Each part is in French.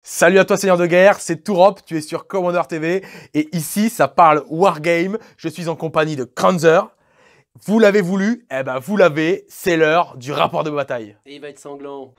Salut à toi Seigneur de Guerre, c'est Tourop, tu es sur Commander TV et ici ça parle Wargame, je suis en compagnie de Kranzer. Vous l'avez voulu, eh ben vous l'avez, c'est l'heure du rapport de bataille. Et il va être sanglant.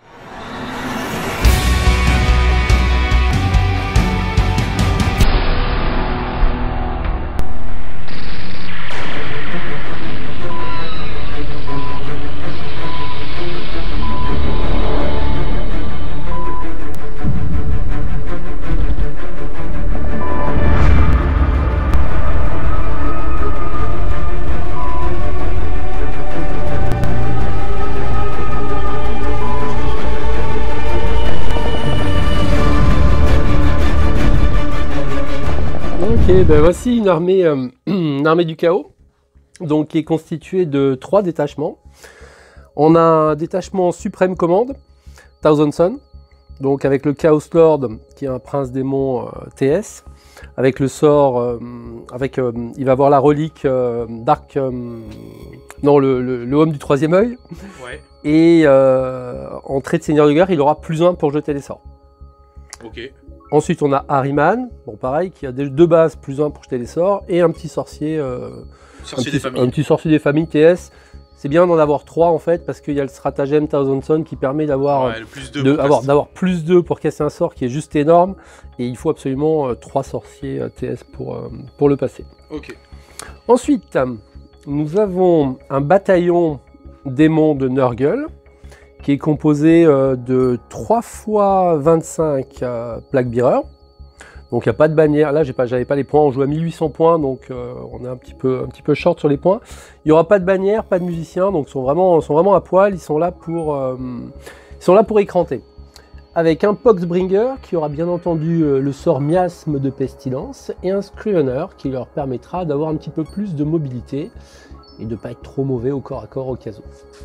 Ok, ben voici une armée du chaos, donc qui est constituée de 3 détachements. On a un détachement Suprême Command, Thousand Sun, donc avec le Chaos Lord qui est un prince démon TS, avec le sort, il va avoir la relique Dark, non le homme du troisième œil, Ouais. et en trait de seigneur de guerre il aura +1 pour jeter les sorts. Ok. Ensuite, on a Harryman, bon pareil, qui a deux bases, +1 pour jeter les sorts, et un petit sorcier, un petit sorcier des familles TS. C'est bien d'en avoir 3 en fait, parce qu'il y a le stratagème Thousand Sun qui permet d'avoir +2 pour casser un sort qui est juste énorme, et il faut absolument 3 sorciers TS pour le passer. Ok. Ensuite, nous avons un bataillon démon de Nurgle, qui est composé de 3 x 25 plaques bearer. Donc il n'y a pas de bannière. Là, j'avais pas les points. On joue à 1800 points, donc on est un petit peu short sur les points. Il n'y aura pas de bannière, pas de musiciens, donc ils sont vraiment à poil. Ils sont là pour écranter. Avec un Poxbringer qui aura bien entendu le sort miasme de pestilence et un Scrivener qui leur permettra d'avoir un petit peu plus de mobilité et de ne pas être trop mauvais au corps à corps au cas où.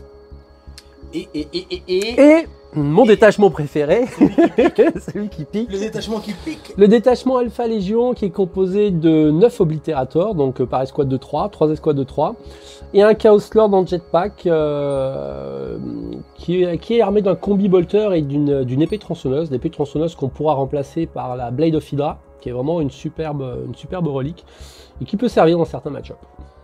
Et mon détachement préféré, celui qui pique. Le détachement qui pique. Le détachement Alpha Légion qui est composé de 9 oblitérateurs, donc par escouade de 3 escouades de 3, et un Chaos Lord en jetpack qui est armé d'un combi bolter et d'une épée tronçonneuse, l'épée tronçonneuse qu'on pourra remplacer par la Blade of Hydra, qui est vraiment une superbe relique, et qui peut servir dans certains match-ups.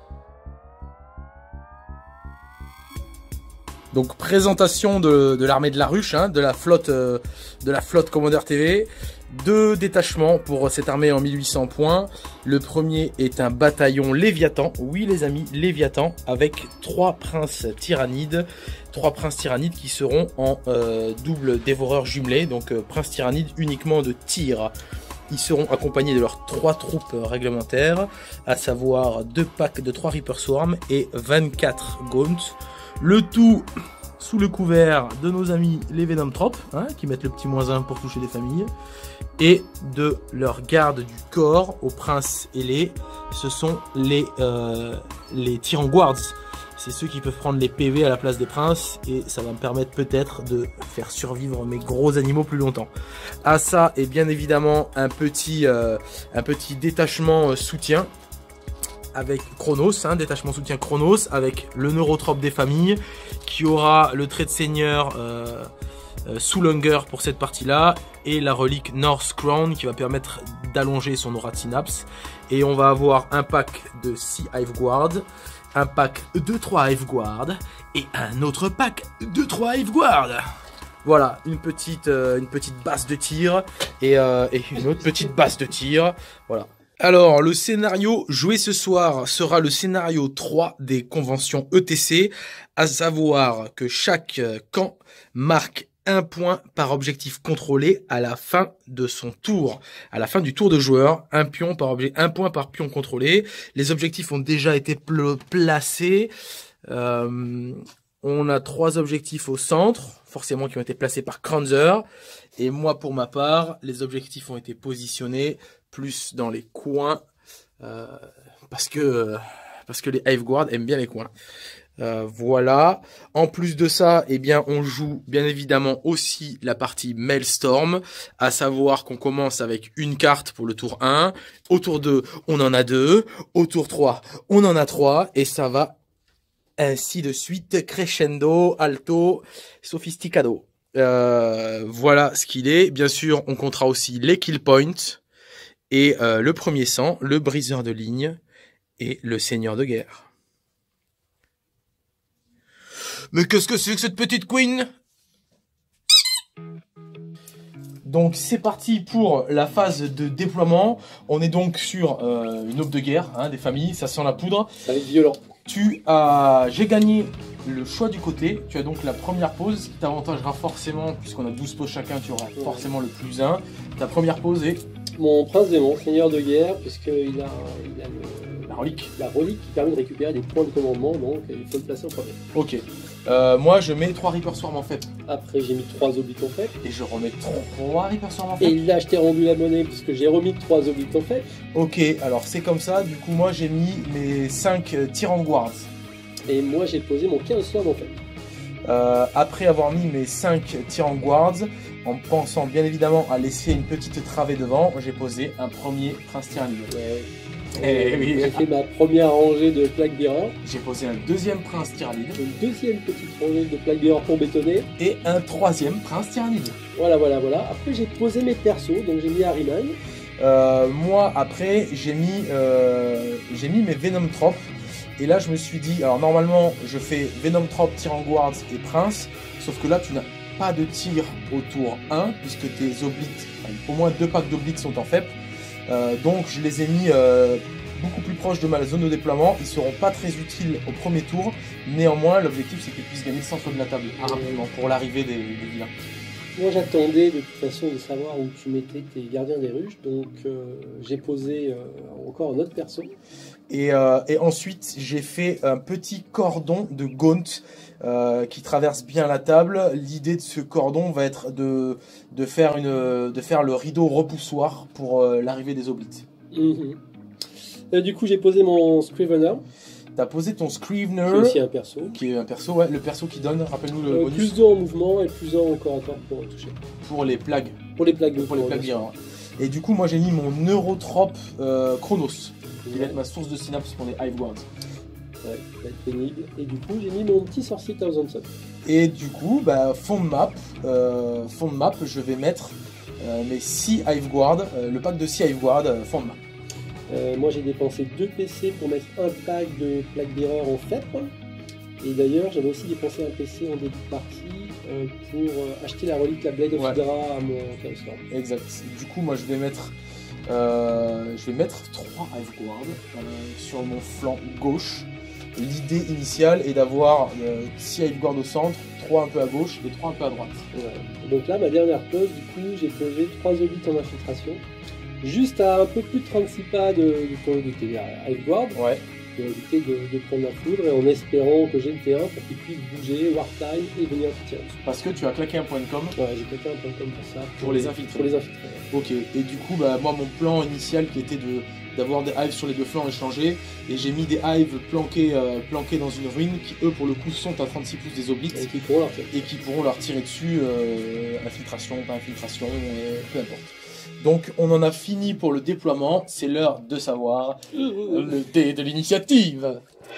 Donc présentation de l'armée de la ruche, hein, de la flotte Commander TV. 2 détachements pour cette armée en 1800 points. Le premier est un bataillon Léviathan, oui les amis, Léviathan, avec 3 princes tyrannides. 3 princes tyrannides qui seront en double dévoreur jumelé, donc prince tyrannide uniquement de tir. Ils seront accompagnés de leurs 3 troupes réglementaires, à savoir 2 packs de 3 Reaper Swarm et 24 Gaunts. Le tout sous le couvert de nos amis les Venom Trop, hein, qui mettent le petit -1 pour toucher des familles, et de leur garde du corps aux princes ailés. Ce sont les Tyrant Guards. C'est ceux qui peuvent prendre les PV à la place des princes, et ça va me permettre peut-être de faire survivre mes gros animaux plus longtemps. À ça, et bien évidemment, un petit détachement soutien, avec Chronos, hein, détachement soutien Chronos, avec le neurotrope des familles, qui aura le trait de seigneur Soulhunger pour cette partie-là, et la relique North Crown qui va permettre d'allonger son aura de synapse. Et on va avoir un pack de 6 Hive Guard, un pack de 3 Hive Guard, et un autre pack de 3 Hive Guard. Voilà, une petite base de tir, et une autre petite base de tir, voilà. Alors, le scénario joué ce soir sera le scénario 3 des conventions ETC, à savoir que chaque camp marque 1 point par objectif contrôlé à la fin de son tour. À la fin du tour de joueur, 1 point par pion contrôlé. Les objectifs ont déjà été placés. On a 3 objectifs au centre, forcément qui ont été placés par Kranzer. Et moi, pour ma part, les objectifs ont été positionnés plus dans les coins, parce que les Hive Guard aiment bien les coins. Voilà. En plus de ça, eh bien, on joue bien évidemment aussi la partie Maelstrom, à savoir qu'on commence avec une carte pour le tour 1, au tour 2, on en a 2, au tour 3, on en a 3, et ça va ainsi de suite, crescendo, alto, sophisticado. Voilà ce qu'il est. Bien sûr, on comptera aussi les kill points et le premier sang, le briseur de ligne et le seigneur de guerre. Mais qu'est-ce que c'est que cette petite queen? Donc c'est parti pour la phase de déploiement. On est donc sur une aube de guerre, hein, des familles, ça sent la poudre. Ça va être violent. J'ai gagné le choix du côté. Tu as donc la première pause qui t'avantagera forcément, puisqu'on a 12 pauses chacun, tu auras forcément le plus 1. Ta première pause est mon prince démon, seigneur de guerre, puisqu'il a la relique. La relique qui permet de récupérer des points de commandement, donc il faut le placer en premier. Ok. Moi je mets 3 Reaper Swarm en fait. Après j'ai mis 3 obliques en fait. Et je remets 3 Reaper Swarm en fait. Et là je t'ai rendu la monnaie puisque j'ai remis 3 obliques en fait. Ok, alors c'est comme ça, du coup moi j'ai mis mes 5 Tyrant Guards. Et moi j'ai posé mon Chaos Swarm en fait. Après avoir mis mes 5 Tyrant Guards, en pensant bien évidemment à laisser une petite travée devant, j'ai posé un premier Prince Tyrannide. Ouais. Oui. J'ai fait ma première rangée de Plague Bearer. J'ai posé un deuxième Prince Tyrannide. Une deuxième petite rangée de Plague Bearer pour bétonner. Et un troisième Prince Tyrannide. Voilà. Après j'ai posé mes persos, donc j'ai mis Harryman. Moi après j'ai mis mes Venom Trop. Et là je me suis dit, alors normalement je fais Venom Trop, Tyrant Guards et Prince. Sauf que là tu n'as pas de tir au tour 1, puisque tes obliques, au moins 2 packs d'obliques sont en FEP. Donc je les ai mis beaucoup plus proches de ma zone de déploiement. Ils seront pas très utiles au premier tour. Néanmoins, l'objectif c'est qu'ils puissent gagner le centre de la table rapidement pour l'arrivée des vilains. Moi j'attendais de toute façon de savoir où tu mettais tes gardiens des ruches. Donc j'ai posé encore un autre perso. Et ensuite j'ai fait un petit cordon de Gaunt qui traverse bien la table. L'idée de ce cordon va être de faire le rideau repoussoir pour l'arrivée des obliques. Du coup j'ai posé mon Scrivener. T'as posé ton Scrivener, qui est aussi un perso. Qui est un perso, ouais, le perso qui donne, rappelle-nous le bonus. Plus 2 en mouvement et plus 1 en corps à corps pour toucher. Pour les plagues. Pour les plagues. Pour les plagues bien. Et du coup moi j'ai mis mon Neurotrope Chronos, qui va être ma source de synapse pour les Hive Guards. Ouais, ça va être pénible. Et du coup, j'ai mis mon petit sorcier Thousand Sun. Et du coup, fond de map, je vais mettre mes 6 Hive Guards, le pack de 6 Hive Guards, fond de map. Moi, j'ai dépensé 2 PC pour mettre un pack de Plague Bearer en FEP. Et d'ailleurs, j'avais aussi dépensé un PC en début de partie pour acheter la relique, la Blade of Hydra à mon Chaos Swarm. Exact. Du coup, moi, je vais mettre 3 Hive Guards sur mon flanc gauche. L'idée initiale est d'avoir 6 Hive Guards au centre, 3 un peu à gauche et 3 un peu à droite. Ouais. Donc là, ma dernière pause, du coup, j'ai posé 3 obliques en infiltration. Juste à un peu plus de 36 pas de tes Hive Guards. Ouais. Pour éviter de prendre la foudre et en espérant que j'ai le terrain pour qu'ils puissent bouger, Wartime et venir tirer. Parce que tu as claqué un point de com. Ouais, j'ai claqué un point de com pour ça. Pour les infiltrer. Pour les infiltrer. Ok, et du coup, moi, mon plan initial qui était d'avoir des hives sur les deux flancs est changé. Et j'ai mis des hives planqués dans une ruine qui, eux, pour le coup, sont à 36 pouces des obliques. Et qui pourront leur tirer dessus, infiltration, pas infiltration, peu importe. Donc on en a fini pour le déploiement, c'est l'heure de savoir le dé de l'initiative.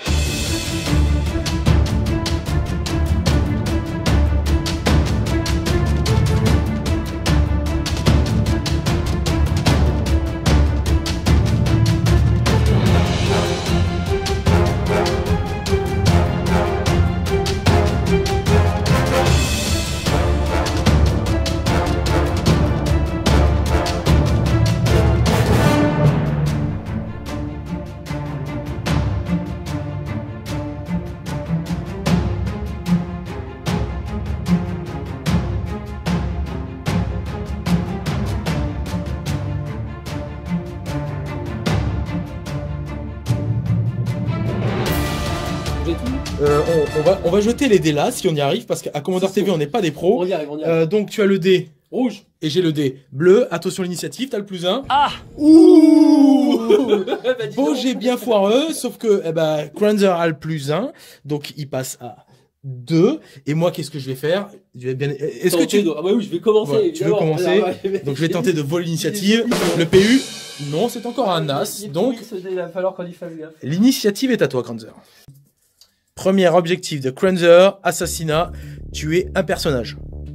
On va jeter les dés là, si on y arrive, parce qu'à Commander TV, on n'est pas des pros. On y arrive. Donc tu as le dé rouge. Et j'ai le dé bleu. Attention l'initiative, t'as le plus 1. Ah. Ouh. Bon, j'ai bien foireux, sauf que Kranzer a le plus 1, donc il passe à 2. Et moi, qu'est-ce que je vais faire? Je vais bien... Est-ce que tu... Ah bah oui, je vais commencer. Ouais, tu veux commencer? Donc je vais tenter de voler l'initiative. Le PU, non, c'est encore un As. Donc il va falloir qu'on y fasse gaffe. L'initiative est à toi, Kranzer. Premier objectif de Kranzer, assassinat, tuer un personnage.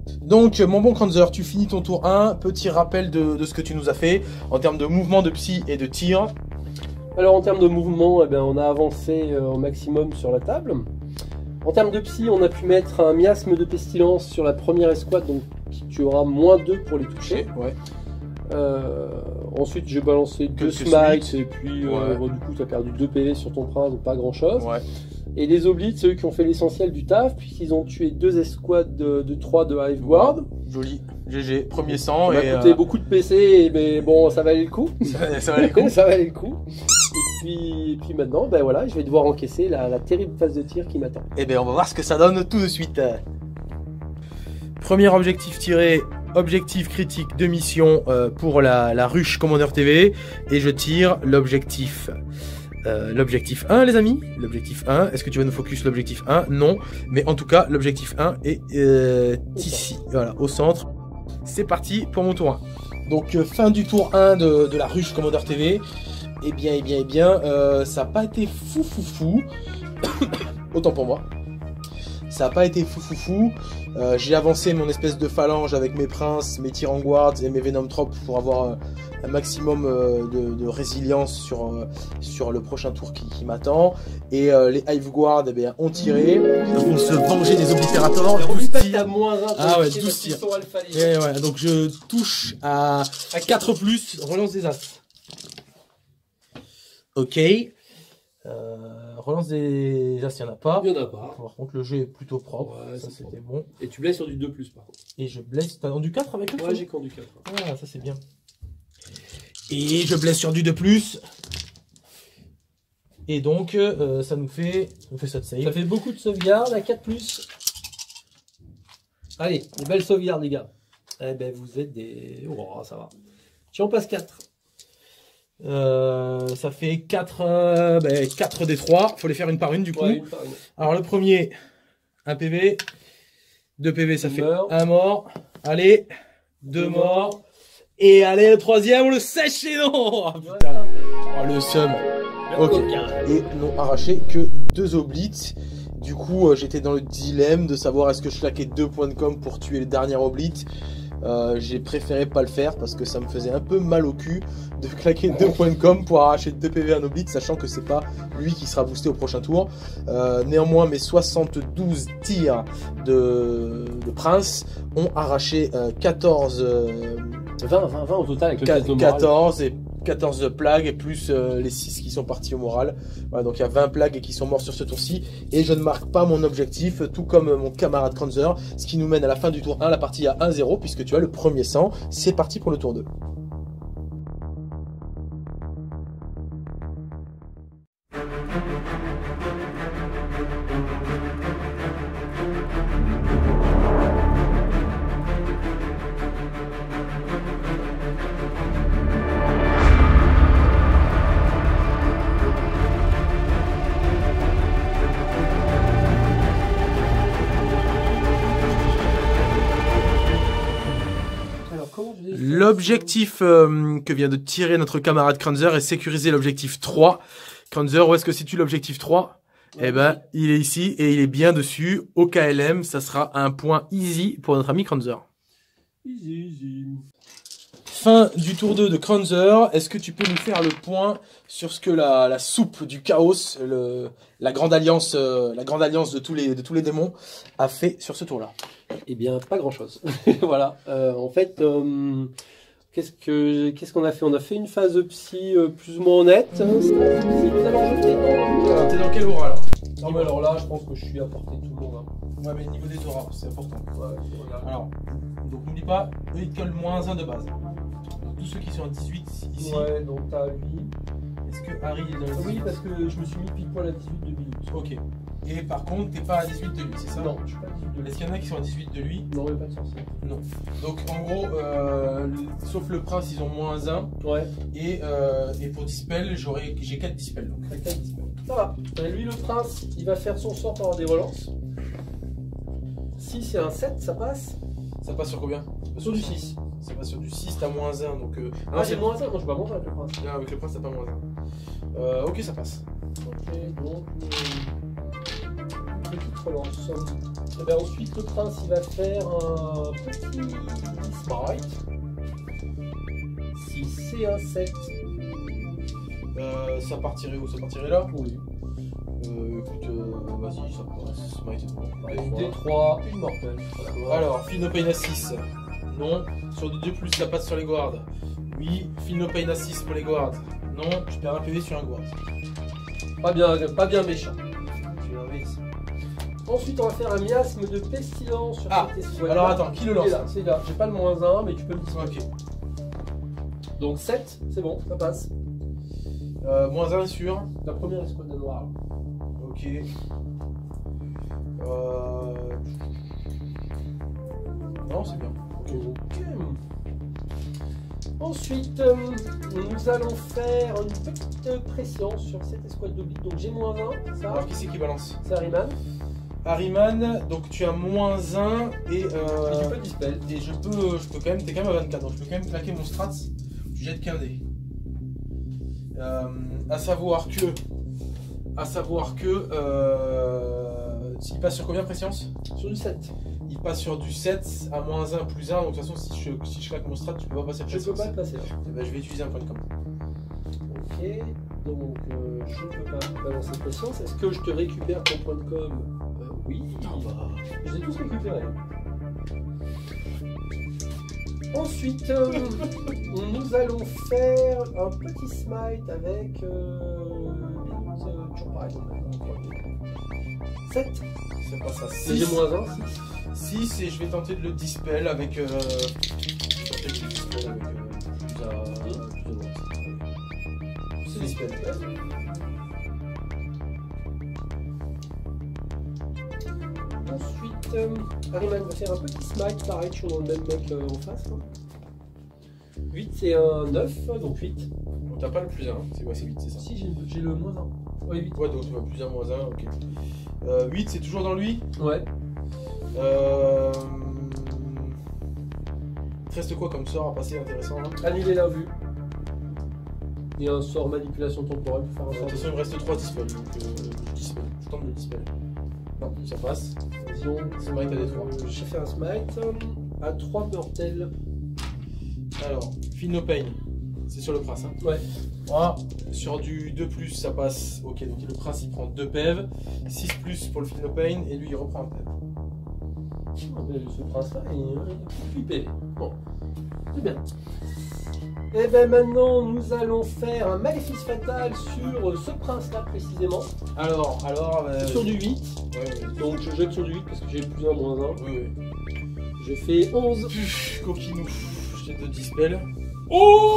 Donc mon bon Kranzer, tu finis ton tour 1, petit rappel de ce que tu nous as fait en termes de mouvement, de psy et de tir. Alors en termes de mouvement, eh bien, on a avancé au maximum sur la table. En termes de psy, on a pu mettre un miasme de pestilence sur la première escouade, donc tu auras -2 pour les toucher. Ouais. Ensuite j'ai balancé 2 smites et puis bon, du coup tu as perdu 2 PV sur ton prince, donc pas grand chose. Ouais. Et les oblites, c'est eux qui ont fait l'essentiel du taf, puisqu'ils ont tué 2 escouades de 3 de Hive Guard. Joli, GG, premier sang. Ça m'a coûté beaucoup de PC, mais bon, ça valait le coup. Ça valait le coup. Ça valait le coup. Et puis maintenant, ben voilà, je vais devoir encaisser la terrible phase de tir qui m'attend. Et bien on va voir ce que ça donne tout de suite. Premier objectif tiré, objectif critique de mission pour la ruche Commander TV. Et je tire l'objectif 1 les amis, l'objectif 1, est-ce que tu vas nous focus l'objectif 1? Non, mais en tout cas l'objectif 1 est ici, voilà, au centre. C'est parti pour mon tour 1. Donc fin du tour 1 de la ruche Commander TV. Eh bien, ça n'a pas été fou. Autant pour moi. Ça n'a pas été fou. J'ai avancé mon espèce de phalange avec mes princes, mes Tyrant Guards et mes Venom Tropes pour avoir un maximum de résilience sur le prochain tour qui m'attend. Et les Hive Guard eh bien, ont tiré. Ils vont se venger des Obliterators. Ah ouais, 12 tirs. Ouais, donc je touche à 4+, relance des As. Ok. Relance des As, il n'y en a pas. Il n'y en a pas. Par contre, le jeu est plutôt propre. Ouais, ça, c'était bon. Et tu blesses sur du 2+, par contre. Et je blesse. T'as du 4 avec le Ouais, j'ai qu'en du 4. Ah, ça, c'est bien. Et je blesse sur du 2+. Et donc, ça nous fait ça de save. Ça fait beaucoup de sauvegardes à 4+. Allez, des belles sauvegardes, les gars. Eh ben, vous êtes des. Oh, ça va. Tu en passes 4. Ça fait 4 des 3. Faut les faire une par une du coup. Ouais, une par une. Alors le premier, 1 PV. 2 PV, ça fait 1 mort. Allez, 2 morts. Et allez, le troisième, on le sèche et non. Oh, putain. Oh, le seum. Ok. Et n'ont arraché que 2 oblites. Du coup, j'étais dans le dilemme de savoir est-ce que je claquais 2 points de com pour tuer le dernier oblite. J'ai préféré pas le faire parce que ça me faisait un peu mal au cul de claquer 2 points de com pour arracher 2 PV à un oblite, sachant que c'est pas lui qui sera boosté au prochain tour. Néanmoins, mes 72 tirs de prince ont arraché 20 au total avec le test de morale. 14 et 14 plagues et plus les 6 qui sont partis au moral. Voilà, donc il y a 20 plagues qui sont morts sur ce tour-ci. Et je ne marque pas mon objectif, tout comme mon camarade Kranzer. Ce qui nous mène à la fin du tour 1, la partie à 1-0, puisque tu as le premier sang. C'est parti pour le tour 2. L'objectif que vient de tirer notre camarade Kranzer est sécuriser l'objectif 3. Kranzer, où est-ce que situe l'objectif 3? Eh ben, il est ici et il est bien dessus. Au KLM, ça sera un point easy pour notre ami Kranzer. Easy. Fin du tour 2 de Kranzer. Est-ce que tu peux nous faire le point sur ce que la soupe du chaos, la grande alliance de tous les démons, a fait sur ce tour-là? Eh bien, pas grand-chose. Voilà. En fait, qu'est-ce qu'on a fait? On a fait une phase psy plus ou moins honnête. T'es dans quel aura alors? Non, mais alors là, je pense que je suis à portée de tout le monde. Hein. Ouais, mais niveau des auras, c'est important. Ouais, alors, donc n'oublie pas, eux ils collent -1 de base. Donc tous ceux qui sont à 18 ici. Ouais, donc t'as lui. Est-ce que Harry est dans le 18? Oui, parce que je me suis mis pile poil à 18 de lui. Ok. Et par contre, t'es pas à 18 de lui, c'est ça? Non, je suis pas à 18 de lui. Est-ce qu'il y en a qui sont à 18 de lui? Non, il n'y a pas de sorcier. Non. Donc en gros, sauf le prince, ils ont -1. Ouais. Et pour Dispel, j'ai 4 Dispel. Donc 4 Dispel. Ça va. Lui, le prince, il va faire son sort par des relances. Si c'est un 7, ça passe. Ça passe sur combien? Sur du 6. Ça passe sur du 6, t'as -1. Donc, ah, j'ai -1? Non, je peux pas manger avec le prince. Non, avec le prince, t'as pas -1. Ok, ça passe. Ok, donc. petite relance. Et bien ensuite, le prince il va faire un petit smite. Si c'est un 7. Ça partirait où? Ça partirait là? Oui. Écoute, vas-y, ça pourrait smite et tout. Allez, D3, une mortelle. Voilà. Alors, Feel No Pain à 6. Non. Sur du 2+, ça passe sur les guards. Oui. Feel No Pain à 6 pour les guards. Non. Je perds un PV sur un guard. Pas bien méchant. Je vais enlever ici. Ensuite, on va faire un miasme de pestilence sur cette escouade. Alors attends, qui le lance? C'est là. J'ai pas le -1, mais tu peux le disposer. Ok. Donc 7, c'est bon, ça passe. -1 sur. La première escouade de noir. Ok. Non, c'est bien. Ok. Ensuite, nous allons faire une petite pression sur cette escouade d'oblique. Donc j'ai -1, ça. Alors qui c'est qui balance? C'est Harryman. Harryman, donc tu as -1 et Et tu peux dispel. et je peux quand même, t'es quand même à 24, donc je peux quand même claquer mon strats. Tu jettes qu'un dé. À savoir que s'il passe sur combien prescience? Sur du 7. Il passe sur du 7 à -1 plus 1, donc de toute façon si je claque mon strat, tu peux pas passer de Je peux prescience. pas le passer là. Eh ben, je vais utiliser un point de com. Ok, donc je ne peux pas balancer de prescience. Est-ce que je te récupère ton point de com? Oui. Je les ai tous récupérés. Ensuite, nous allons faire un petit smite avec toujours pareil. 7. Ça passe à J'ai 6. -1, 6. 6 et je vais tenter de le dispel avec. C'est dispel. Ensuite, Harryman va faire un petit smite, pareil, je suis dans le même mec en face. Hein. 8 c'est un 9, donc 8. Bon, t'as pas le plus 1, c'est ouais, c'est 8, c'est ça. Si, j'ai le -1. Ouais, 8. Ouais, donc tu vois plus 1, -1, ok. 8, c'est toujours dans lui. Ouais. Il reste quoi comme sort à passer intéressant là? Annuler l'invue. Il y a un sort manipulation temporelle pour faire un De sort. toute façon, il me reste 3 dispels, donc je dispel. Je tente de le dispel. Non, ça passe. Disons, Smite à D3. J'ai fait un smite à 3 mortels. Alors, Feel No Pain, c'est sur le prince. Hein. Ouais. Voilà. Sur du 2+, ça passe. Ok, donc le prince il prend 2 PEV. 6+ pour le Feel No Pain, et lui il reprend un PEV. Ce prince-là, il est flippé. Bon, c'est bien. Et bien maintenant, nous allons faire un maléfice fatal sur ce prince-là précisément. Alors. Sur du 8. Ouais. Donc je jette sur du 8 parce que j'ai plus 1, -1. Oui. Je fais 11. Coquinou. Je t'ai de dispel. Oh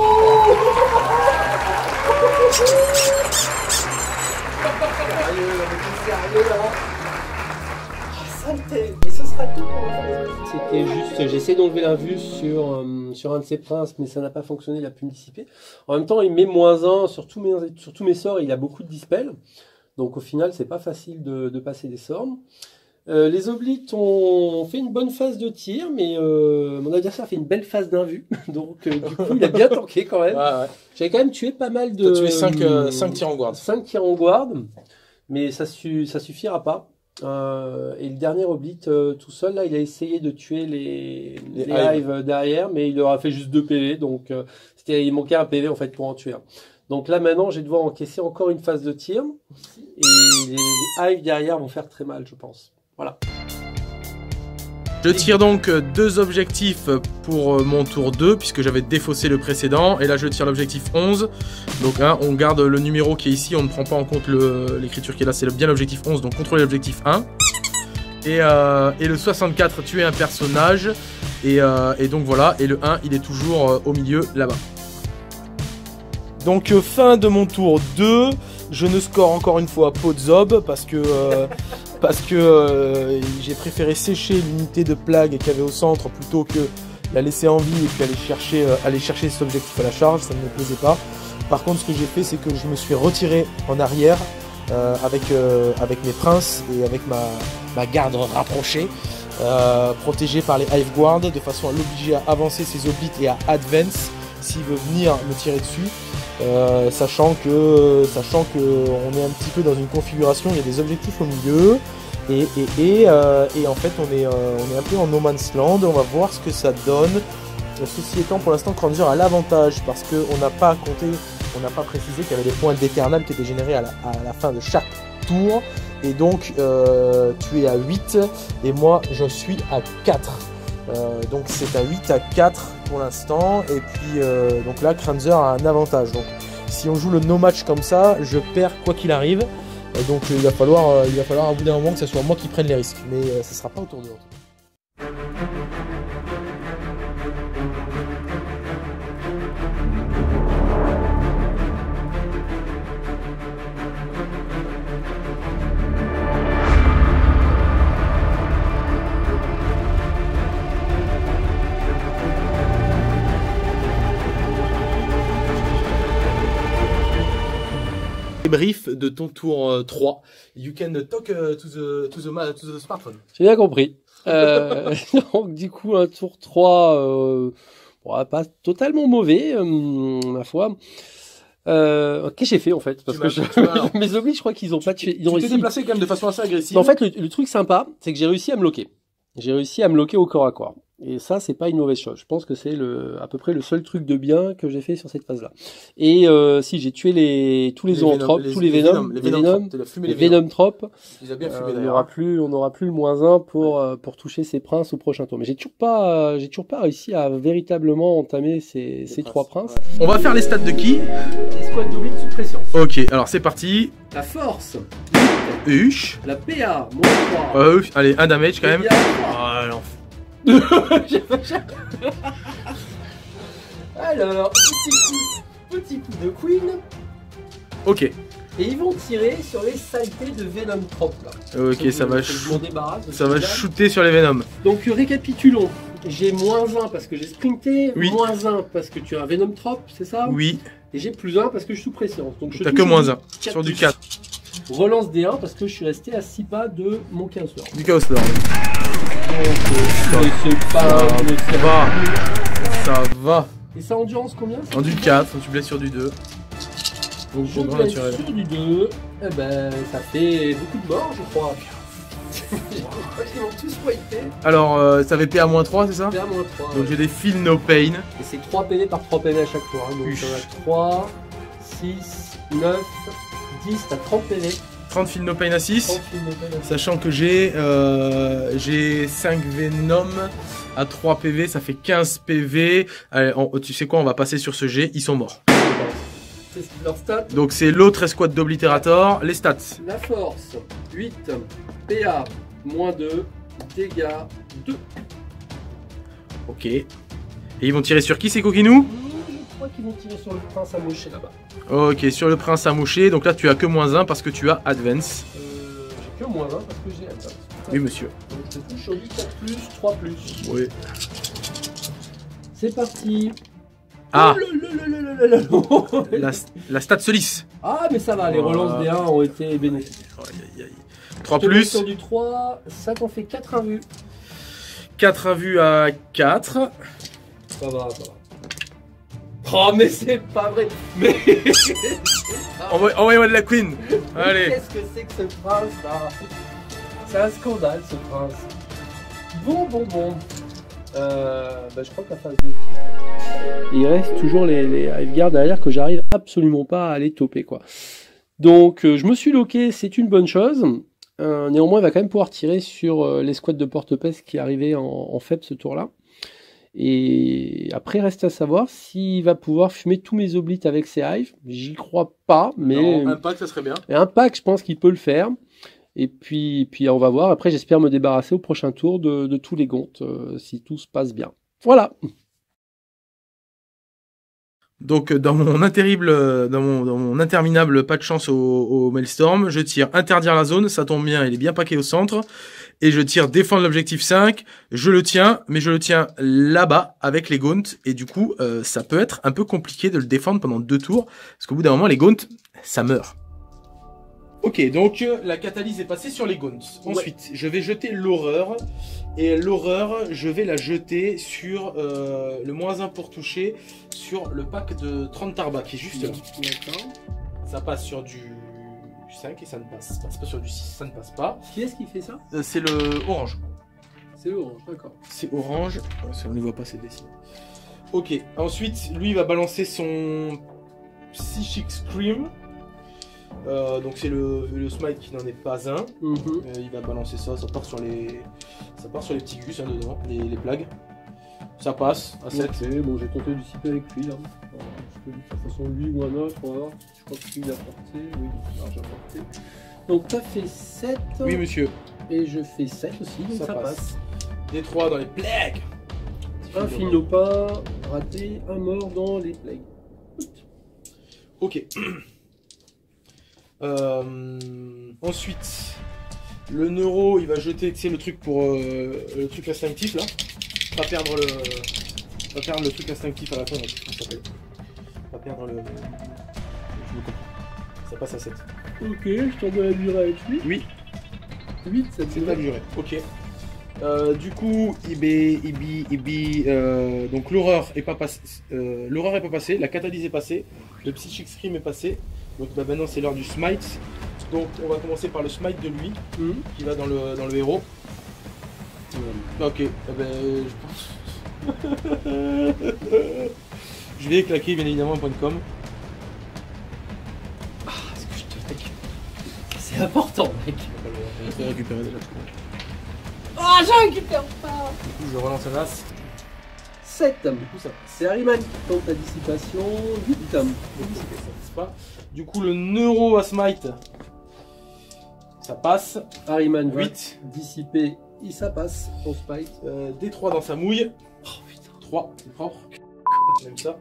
sérieux là. Saleté. Et ce sera tout pour le C'était juste, j'ai essayé d'enlever l'invue sur un de ses princes, mais ça n'a pas fonctionné, il a pu me dissiper. En même temps, il met -1 sur tous mes sorts, et il a beaucoup de dispel. Donc au final, c'est pas facile de passer des sorts. Les oblites ont fait une bonne phase de tir, mais mon adversaire a fait une belle phase d'invue. Donc du coup, il a bien tanké quand même. Ouais. J'avais quand même tué pas mal de... T'as tué 5 tirs en guard. 5 tirs en guard, mais ça suffira pas. Et le dernier oblite tout seul, là, il a essayé de tuer les hives derrière, mais il leur a fait juste 2 PV, donc il manquait un PV en fait pour en tuer un. Donc là maintenant, je vais devoir encaisser encore une phase de tir, et les hives derrière vont faire très mal, je pense. Voilà. Je tire donc 2 objectifs pour mon tour 2, puisque j'avais défaussé le précédent, et là je tire l'objectif 11. Donc hein, on garde le numéro qui est ici, on ne prend pas en compte l'écriture qui est là, c'est bien l'objectif 11, donc contrôler l'objectif 1. Et le 64, tuer un personnage, et donc voilà, et le 1 il est toujours au milieu là-bas. Donc fin de mon tour 2, je ne score encore une fois Podzob parce que j'ai préféré sécher l'unité de plague qu'il y avait au centre plutôt que la laisser en vie et puis aller chercher cet objectif à la charge, ça ne me plaisait pas. Par contre, ce que j'ai fait, c'est que je me suis retiré en arrière avec mes princes et avec ma garde rapprochée, protégée par les Hive Guard, de façon à l'obliger à avancer ses oblites et à advance s'il veut venir me tirer dessus. Sachant que on est un petit peu dans une configuration, il y a des objectifs au milieu, Et en fait, on est un peu en no man's land. On va voir ce que ça donne. Ceci étant, pour l'instant, Kranzer a l'avantage parce qu'on n'a pas compté, on n'a pas précisé qu'il y avait des points d'éternel qui étaient générés à la fin de chaque tour. Et donc, tu es à 8 et moi, je suis à 4. Donc, c'est à 8 à 4 pour l'instant. Et puis, donc là, Kranzer a un avantage. Donc, si on joue le no match comme ça, je perds quoi qu'il arrive. Et donc, il va falloir à bout d'un moment que ce soit moi qui prenne les risques. Mais ce ne sera pas autour de l'autre. Brief de ton tour 3. You can talk to the smartphone. J'ai bien compris. Donc du coup un tour 3 pas totalement mauvais ma foi. Qu'est-ce que j'ai fait en fait? Parce que mes obliges, je crois qu'ils ont pas tué. Ils ont réussi. Déplacé quand même de façon assez agressive. En fait, le truc sympa, c'est que j'ai réussi à me loquer. J'ai réussi à me loquer au corps à corps. Et ça, c'est pas une mauvaise chose. Je pense que c'est à peu près le seul truc de bien que j'ai fait sur cette phase-là. Et si j'ai tué tous les zoantropes, tous les Venom, les Venom Tropes, on n'aura plus le -1 pour toucher ces princes au prochain tour. Mais j'ai toujours pas réussi à véritablement entamer ces 3 princes. Ouais. On va faire les stats de qui? Les squads d'oubli de suppression. Ok, alors c'est parti. La force. Huche. La PA, -3. Allez, un damage quand même. Ah, l'enfer. Alors, petit coup de Queen. Ok. Et ils vont tirer sur les saletés de Venom Trop là. Ok, ça va shooter sur les Venom. Donc récapitulons. J'ai -1 parce que j'ai sprinté, oui. -1 parce que tu as un Venom Trop, c'est ça? Oui. Et j'ai +1 parce que je suis sous pression. Donc je t'as que -1 sur du 4. Relance D1 parce que je suis resté à 6 pas de mon Chaos Lord. Du Chaos Lord. Ça va. Et ça endurance combien? En du 4, tu blesses sur du 2. Donc je blesse sur du 2. Eh ben ça fait beaucoup de morts je crois. Ils vont tous wiper. Alors ça fait PA -3 c'est ça? PA -3. Donc j'ai des feel no pain. Et c'est 3 PV par 3 PV à chaque fois. Hein. Donc on a 3, 6, 9, 10, t'as 30 PV. 30 feel no pain à 6. Sachant que j'ai 5 Venom à 3 PV, ça fait 15 PV. Allez, tu sais quoi, on va passer sur ce G, ils sont morts. C'est leur stat. Donc c'est l'autre escouade d'Oblitérator. Les stats. La force, 8, PA, -2, dégâts, 2. Ok. Et ils vont tirer sur qui ces coquinous? Je crois qu'ils vont tirer sur le prince amoché là-bas. Ok, sur le prince amoché. Donc là tu as que -1 parce que tu as Advance. J'ai que -1 parce que j'ai Advance. Oui monsieur. Donc je touche sur du 4+, 3+. Oui. C'est parti. Ah la stat se lisse. Ah mais ça va, les relances des 1 ont été bénéfiques. 3+. Sur du 3, ça t'en fait 4 invus. 4 invus à 4. Ça va. Oh mais c'est pas vrai. Mais envoyez-moi de la queen. Allez. Qu'est-ce que c'est que ce prince là? C'est un scandale ce prince. Bon. Je crois que la phase 2. Il reste toujours les Hiveguard derrière que j'arrive absolument pas à les toper quoi. Donc je me suis loqué, c'est une bonne chose. Néanmoins il va quand même pouvoir tirer sur l'escouade de porte-peste qui est arrivée en faible ce tour là. Et après reste à savoir s'il va pouvoir fumer tous mes oblites avec ses hives. J'y crois pas, mais non, un pack ça serait bien. Et un pack je pense qu'il peut le faire. Et puis on va voir. Après j'espère me débarrasser au prochain tour de tous les gontes si tout se passe bien. Voilà. Donc dans mon interminable pas de chance au Maelstrom, je tire interdire la zone, ça tombe bien, il est bien paqué au centre, et je tire défendre l'objectif 5, je le tiens, mais je le tiens là-bas avec les gaunts, et du coup ça peut être un peu compliqué de le défendre pendant 2 tours, parce qu'au bout d'un moment les gaunts, ça meurt. Ok, donc la catalyse est passée sur les gaunts. Ensuite, je vais jeter l'horreur. Et l'horreur, je vais la jeter sur le -1 pour toucher sur le pack de 30 Tarba qui est juste là. Ça passe sur du 5 et ça ne passe pas. C'est pas sur du 6, ça ne passe pas. Qui est-ce qui fait ça? C'est le orange. C'est l'orange, d'accord. C'est orange. On ne voit pas, c'est dessiné. Ok, ensuite, lui, il va balancer son Psychic Scream. Donc c'est le smite qui n'en est pas un. Il va balancer ça, ça part sur les petits gus hein, dedans, les plagues. Ça passe à 7. Ok, bon j'ai tenté de dissiper avec lui là. Je peux lui faire de toute façon lui ou un autre, on va voir. Je crois que lui il a porté, oui, j'ai porté. Donc t'as fait 7. Oui monsieur. Et je fais 7 aussi, donc ça passe. Des 3 dans les plagues. Un finopin, raté, un mort dans les plagues. Ok. Ensuite, le neuro, il va jeter, tu sais, le truc pour le truc instinctif là. Pas perdre le truc instinctif à la fin. Ça s'appelle. Pas perdre le. Je me comprends. Ça passe à 7. Ok, je t'en donne la durée avec lui. Oui. 8, ça c'est la durée. Ok. Du coup, donc l'horreur est pas passée. L'horreur est pas passée. La catalyse est passée. Le psychic scream est passé. Donc bah, maintenant c'est l'heure du smite. Donc on va commencer par le smite de lui, qui va dans le héros. Ok, ben, je pense. Je vais claquer bien évidemment un point de com. Ah, est-ce que je te mec. C'est important, mec. Je vais récupérer déjà. Ah, je récupère pas. Du coup, je relance un as. 7. Du coup, ça passe. C'est Harryman qui tente la dissipation. 8. Ça passe pas. Du coup, le neuro à smite. Ça passe. Harryman 8. Dissipé. Et ça passe. On spike. D3 dans sa mouille. Oh putain. 3, c'est propre. Même ça.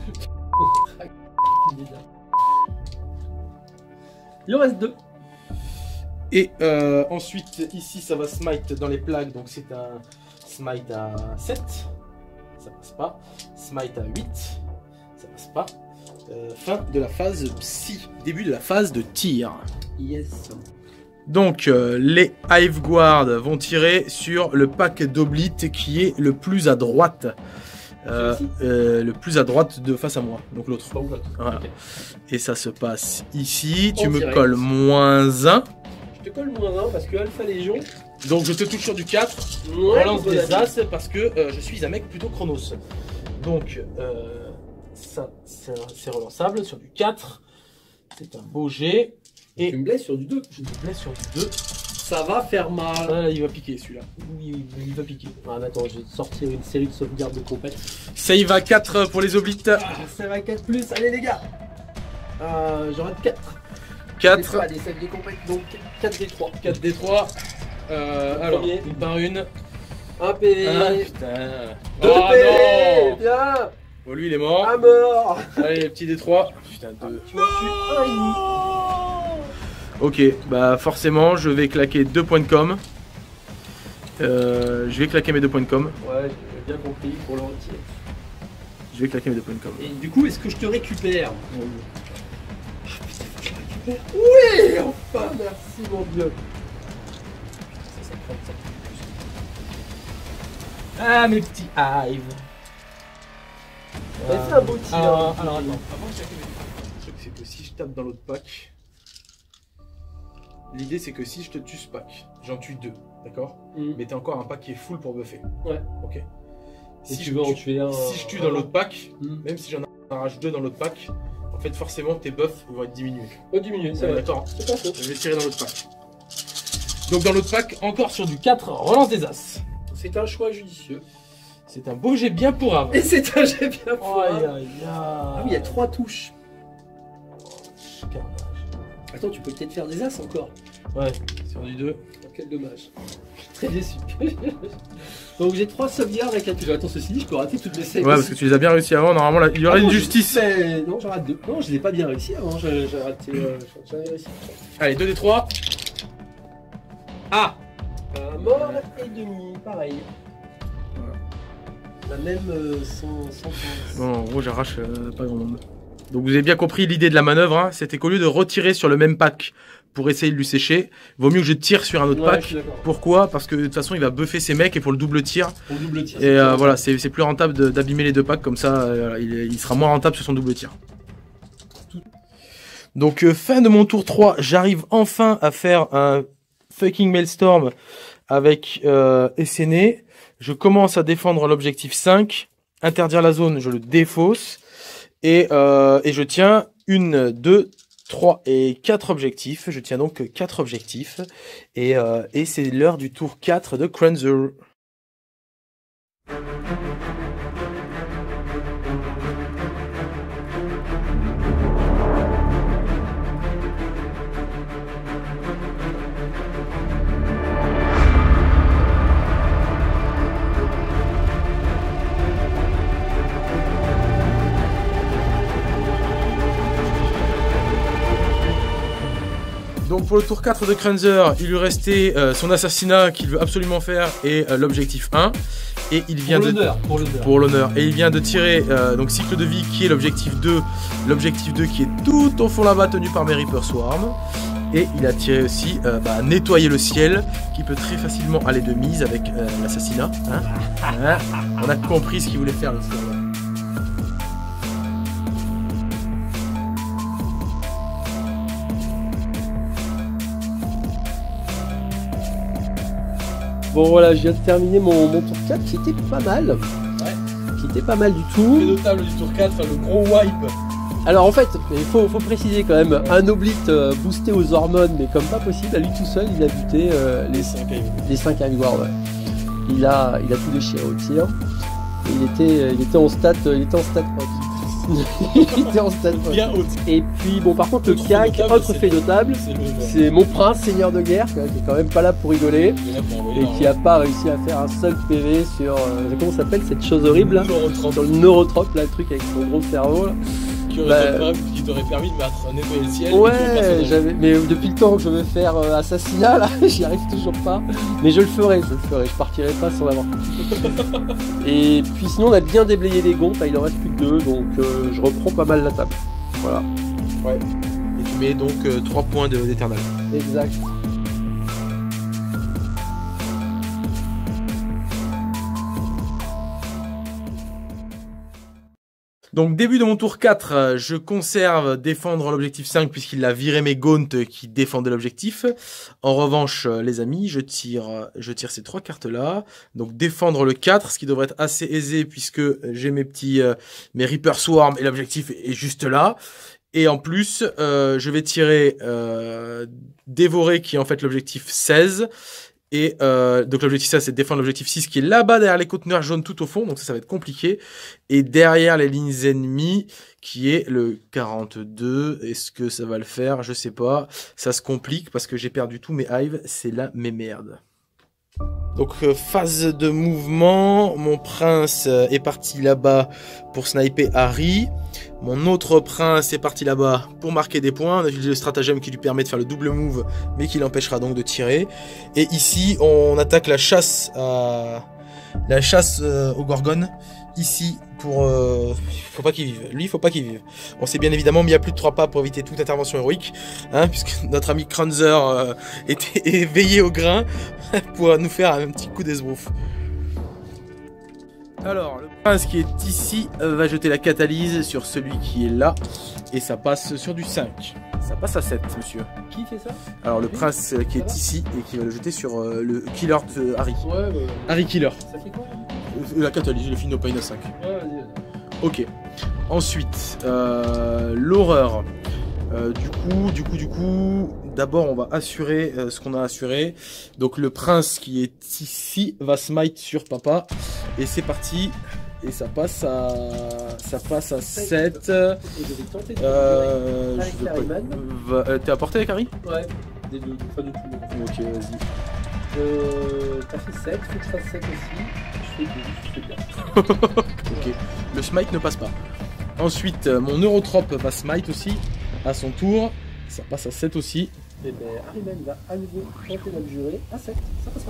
Il en reste 2. Et ensuite, ici, ça va smite dans les plaques. Donc, c'est un smite à 7. Ça passe pas. Smite à 8. Ça passe pas. Fin de la phase psy. Début de la phase de tir. Yes. Donc, les Hive Guard vont tirer sur le pack d'Oblite qui est le plus à droite. Le plus à droite de face à moi, donc l'autre. Voilà. Okay. Et ça se passe ici. Tu me colles -1. Je te colle -1 parce que Alpha Légion. Donc je te touche sur du 4. Ouais, relance des as parce que je suis un mec plutôt chronos. Donc ça c'est relançable sur du 4. C'est un beau jet. Et tu me blesses sur du 2. Je te blesse sur du 2. Ça va faire mal. Ah, il va piquer celui-là. Il va piquer. Ah, attends, je vais sortir une série de sauvegardes de compète. Save à 4 pour les oblites. Ah, save à 4 plus. Allez les gars. J'en rate 4. 4. Pas des saves de compète, donc 4 D3. 4 D3. Alors, une par une. 1 PV. Ah, putain. 2 oh, PV. Non. Bien. Bon, lui il est mort. À mort. Allez, petit D3. Putain, 2. Tu m'as tué 1,5. Ok, bah forcément, je vais claquer 2 points de com. Je vais claquer mes 2 points de com. Ouais, j'ai bien compris pour le retirer. Je vais claquer mes 2 points de com. Et du coup, est-ce que je te récupère? Ah putain, faut que je le récupère. Oui, enfin, merci mon dieu. Ah, mes petits hives. Ça fait un beau tir. Alors attends, avant que je claque mes trucs, c'est que si je tape dans l'autre pack, l'idée c'est que si je te tue ce pack, j'en tue 2, d'accord? Mais t'as encore un pack qui est full pour buffer. Ouais. Ok. Si je veux en tuer un. Si je tue dans l'autre pack, même si j'en arrache 2 dans l'autre pack, en fait forcément tes buffs vont être diminués. Oh, diminués, c'est vrai. D'accord. C'est pas faux. Je vais tirer dans l'autre pack. Donc dans l'autre pack, encore sur du 4, relance des as. C'est un choix judicieux. C'est un beau jet bien pourrave. Et c'est un jet bien pourrave. Aïe. Ah oui, il y a 3 touches. Attends, tu peux peut-être faire des as encore. Ouais, sur du 2. Oh, quel dommage. Je suis très déçu. Donc j'ai 3 sauvegardes avec un touche. Attends, ceci dit, je peux rater toutes mes saves. Ouais, parce que tu les as bien réussi avant. Normalement, là, il y aurait une justice. Non, j'en rate 2. Non, je les ai pas bien réussi avant. J'ai raté. J'en ai réussi. Allez, 2 des 3. Ah! Un mort et demi, pareil. La même sans Bon, en gros, j'arrache pas grand monde. Donc, vous avez bien compris l'idée de la manœuvre. Hein, c'était qu'au lieu de retirer sur le même pack pour essayer de lui sécher, vaut mieux que je tire sur un autre pack. Pourquoi? Parce que de toute façon, il va buffer ses mecs et pour le double tir. Pour le double tir. Et voilà, c'est plus rentable d'abîmer les 2 packs. Comme ça, il sera moins rentable sur son double tir. Donc fin de mon tour 3, j'arrive enfin à faire un fucking Maelstrom avec Esséné. Je commence à défendre l'objectif 5. Interdire la zone, je le défausse. Et je tiens 1, 2, 3 et 4 objectifs. Je tiens donc 4 objectifs. Et c'est l'heure du tour 4 de Kranzer. Donc pour le tour 4 de Kranzer, il lui restait son assassinat qu'il veut absolument faire et l'objectif 1. Et il vient pour l'honneur. Et il vient de tirer donc cycle de vie qui est l'objectif 2. L'objectif 2 qui est tout au fond là-bas tenu par mes Reaper Swarm. Et il a tiré aussi nettoyer le ciel qui peut très facilement aller de mise avec l'assassinat. Hein. On a compris ce qu'il voulait faire le soir. Bon voilà, je viens de terminer mon tour 4 qui était pas mal. Ouais. Qui était pas mal du tout. C'est notable du tour 4, le gros wipe. Alors en fait, il faut préciser quand même, un Oblite boosté aux hormones, mais comme pas possible, à lui tout seul, il a buté les 5 Ivyguard, ouais. Il a tout déchiré au tir. Il était en stat il était en stade bien haute. Et puis bon, par contre, le CAC, autre fait notable, c'est mon prince seigneur de guerre qui est quand même pas là pour rigoler et qui a pas réussi à faire un seul PV sur comment s'appelle cette chose horrible là, sur le neurotrope là, le truc avec son gros cerveau là. Qui t'aurait permis de mettre nettoyer le ciel. Ouais, mais depuis le temps que je veux faire assassinat là, j'y arrive toujours pas. Mais je le ferai, je partirai pas sans l'avoir. Et puis sinon on a bien déblayé les gonds, il en reste plus que 2, donc je reprends pas mal la table. Voilà. Ouais. Et tu mets donc 3 points d'éternel. Exact. Donc début de mon tour 4, je conserve défendre l'objectif 5 puisqu'il a viré mes Gaunt qui défendaient l'objectif. En revanche, les amis, je tire ces 3 cartes là. Donc défendre le 4, ce qui devrait être assez aisé puisque j'ai mes Reaper Swarm et l'objectif est juste là. Et en plus, je vais tirer dévorer qui est en fait l'objectif 16. Et donc l'objectif ça c'est de défendre l'objectif 6 qui est là-bas derrière les conteneurs jaunes tout au fond, donc ça va être compliqué. Et derrière les lignes ennemies qui est le 42, est-ce que ça va le faire? Je sais pas, ça se complique parce que j'ai perdu tous mes hives, c'est là mes merdes. Donc phase de mouvement, mon prince est parti là-bas pour sniper Harry. Mon autre prince est parti là-bas pour marquer des points. On a utilisé le stratagème qui lui permet de faire le double move, mais qui l'empêchera donc de tirer. Et ici, on attaque la chasse aux Gorgones. Ici, faut pas qu'il vive. Lui, il faut pas qu'il vive. On s'est bien évidemment mis à plus de 3 pas pour éviter toute intervention héroïque, hein, puisque notre ami Kranzer est veillé au grain pour nous faire un petit coup d'esbrouf. Alors, le prince qui est ici va jeter la catalyse sur celui qui est là, et ça passe sur du 5. Ça passe à 7, monsieur. Qui fait ça? Alors, le prince qui est ici et qui va le jeter sur le killer de Harry. Ouais, Harry Killer. Ça fait quoi? La catalyse, le no pain à 5. Ouais, vas-y. Ok. Ensuite, l'horreur. Du coup, d'abord on va assurer ce qu'on a assuré. Donc le prince qui est ici va smite sur papa. Et c'est parti. Et ça passe à 7. T'es à portée avec Harry? Ouais, des deux, pas du tout. Ok, vas-y. T'as fait 7, faut que je fasse 7 aussi. Je fais bien. Ok, le smite ne passe pas. Ensuite, mon neurotrope va smite aussi, à son tour. Ça passe à 7 aussi. Et ben, Harryman va à nouveau tenter de le jurer à 7, ça passe pas.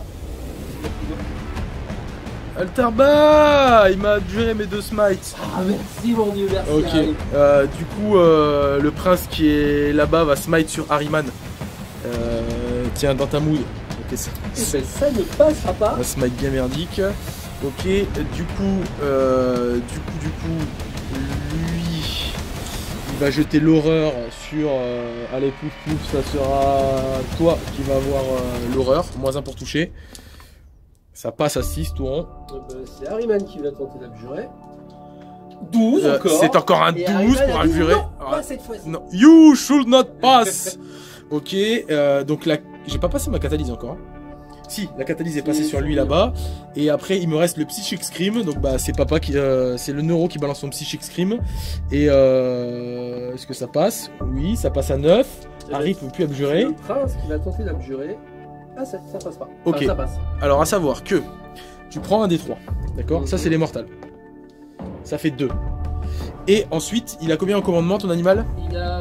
Altarba, il m'a juré mes 2 smites. Ah merci mon dieu, merci. Ok, du coup, le prince qui est là-bas va smite sur Harryman. Tiens, dans ta mouille. Okay, ça ne passera pas. Un smite bien merdique. Ok, du coup, lui, va jeter l'horreur sur... allez, pouf pouf, ça sera toi qui va avoir l'horreur. -1 pour toucher. Ça passe à 6, tout rond. C'est Harryman qui va tenter d'abjurer. 12 encore. C'est encore un 12 pour abjurer. Non, pas cette fois-ci. Non. You should not pass. Ok, donc là, j'ai pas passé ma catalyse encore. Si, la catalyse est passée sur lui là-bas. Et après, il me reste le Psychic Scream. Donc bah c'est papa qui, c'est le neuro qui balance son Psychic Scream. Et est-ce que ça passe? Oui, ça passe à 9. Harry peut plus abjurer. Le prince qui va tenter d'abjurer. Ah, ça passe pas. Ok. Enfin, ça passe. Alors à savoir que tu prends un des 3. D'accord? Ça c'est les mortals. Ça fait 2. Et ensuite, il a combien en commandement ton animal? Il a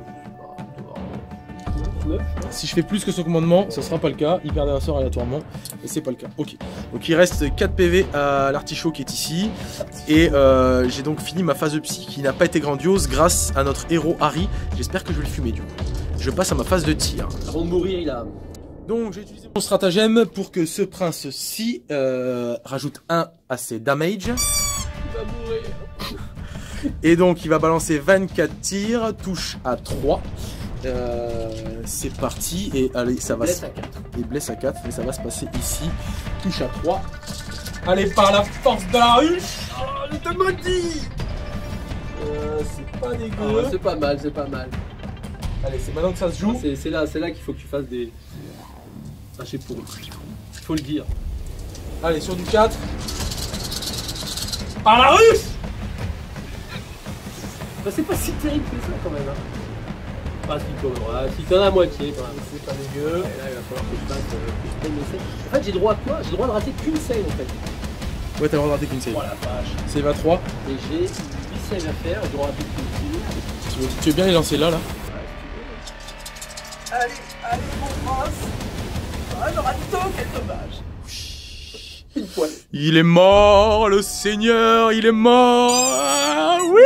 9. Si je fais plus que son commandement, ça sera pas le cas. Il perd un sort aléatoirement. Et c'est pas le cas. Ok. Donc il reste 4 PV à l'artichaut qui est ici. Et j'ai donc fini ma phase de psy qui n'a pas été grandiose grâce à notre héros Harry. J'espère que je vais le fumer du coup. Je passe à ma phase de tir. Avant de mourir, il a... Donc j'ai utilisé mon stratagème pour que ce prince-ci rajoute 1 à ses damage. Il va mourir. Et donc il va balancer 24 tirs, touche à 3. C'est parti et allez, ça va se... Il blesse à 4 et ça va se passer ici. Touche à 3. Allez, par la force de la ruche. Oh, je te maudis. C'est pas dégueu. C'est pas mal, c'est pas mal. Allez, c'est maintenant que ça se joue. C'est là qu'il faut que tu fasses des... sachets pour eux. Il faut le dire. Allez, sur du 4. Par la ruche. Bah, c'est pas si terrible que ça quand même. Hein. Pas si quand même. Voilà. Si t'en as à moitié quand même. C'est pas dégueu. Et là, il va falloir que je fasse une save. En fait, j'ai droit à quoi? J'ai droit de rater qu'une save en fait. Ouais, t'as le droit de rater qu'une save. Oh la vache. C'est 23. Et j'ai 8 saves à faire et je dois rater qu'une save. Tu veux bien les lancer là, là? Allez, allez, mon prince. Ah, le râteau, quel dommage. Une poêle. Il est mort, le Seigneur, il est mort. Ah, oui.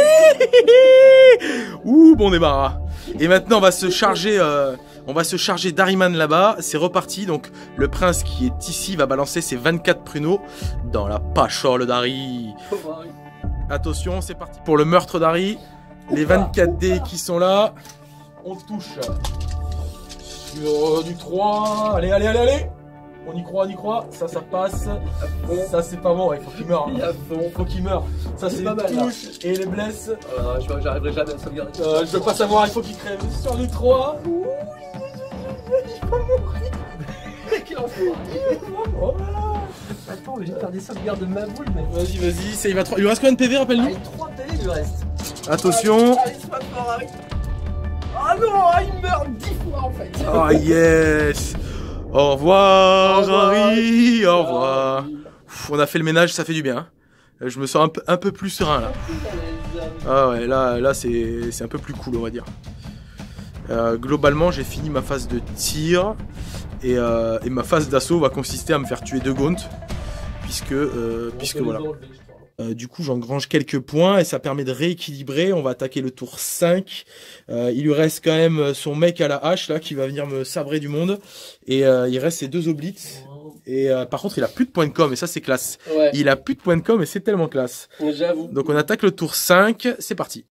Ouh, bon débarras. Et maintenant, on va se charger d'Harryman là-bas. C'est reparti. Donc, le prince qui est ici va balancer ses 24 pruneaux dans la pachole d'Harry. Attention, c'est parti pour le meurtre d'Harry. Les 24 dés qui sont là. On touche sur du 3. Allez, allez, allez, allez. On y croit, ça passe. Ça c'est pas bon, il faut qu'il meure. Il faut qu'il meure. Ça c'est une touche et les blesse. J'arriverai jamais à sauvegarder. Je veux pas savoir, il faut qu'il crève. Sur du 3. Il va mourir. Quel enfer. Attends, mais j'ai faire des sauvegardes de ma boule, mec. Vas-y, vas-y, ça y va 3. Il lui reste combien de PV, rappelle-nous? Allez, 3 PV, il lui reste. Attention. Allez, sois fort, Harry. Ah non, il meurt 10 fois en fait. Oh yes. Au revoir, Harry. Au revoir. On a fait le ménage, ça fait du bien. Hein. Je me sens un peu plus serein là. Ah ouais, là c'est un peu plus cool, on va dire. Globalement, j'ai fini ma phase de tir et ma phase d'assaut va consister à me faire tuer 2 gaunts puisque voilà. Du coup, j'engrange quelques points et ça permet de rééquilibrer. On va attaquer le tour 5. Il lui reste quand même son mec à la hache là qui va venir me sabrer du monde. Et il reste ses 2 oblites. Et par contre, il a plus de points de com et ça c'est classe. Ouais. Il a plus de points de com et c'est tellement classe. J'avoue. Donc on attaque le tour 5. C'est parti.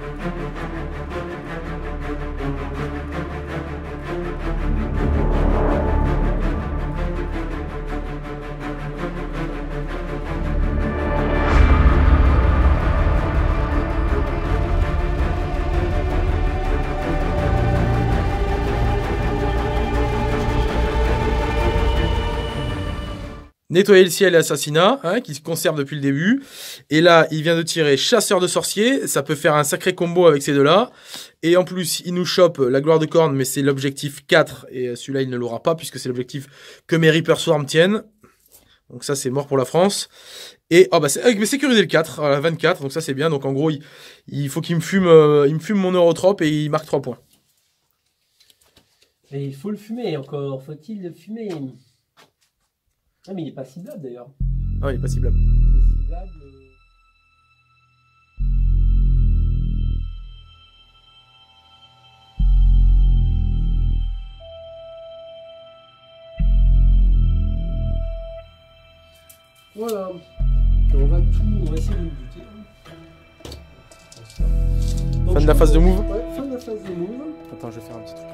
Nettoyer le ciel et assassinat, hein, qui se conserve depuis le début. Et là, il vient de tirer chasseur de sorciers. Ça peut faire un sacré combo avec ces deux-là. Et en plus, il nous chope la gloire de corne, mais c'est l'objectif 4. Et celui-là, il ne l'aura pas, puisque c'est l'objectif que mes Reaper Swarm tiennent. Donc ça, c'est mort pour la France. Et oh, bah, c'est sécuriser le 4, à la 24. Donc ça, c'est bien. Donc en gros, il faut qu'il me fume mon Eurotrope et il marque 3 points. Mais il faut le fumer encore. Faut-il le fumer? Ah mais il est pas ciblable d'ailleurs. Ah il est pas ciblable. Il est ciblable. Voilà. On va essayer de le buter. Donc Fin de la phase de move. Ouais, fin de la phase de move. Attends, je vais faire un petit truc.